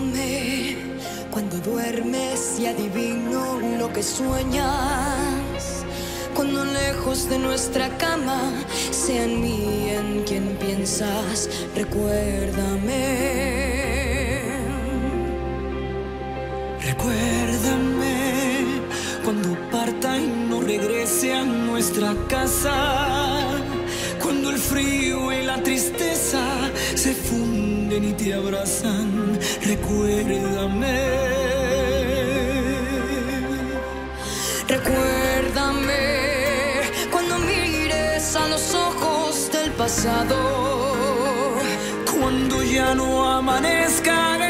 Recuérdame cuando duermes y adivino lo que sueñas. Cuando lejos de nuestra cama sea en mí en quien piensas. Recuérdame. Recuérdame cuando parta y no regrese a nuestra casa. Cuando el frío y la tristeza se funden y te abrazan. Recuérdame. Recuérdame cuando mires a los ojos del pasado. Cuando ya no amanezca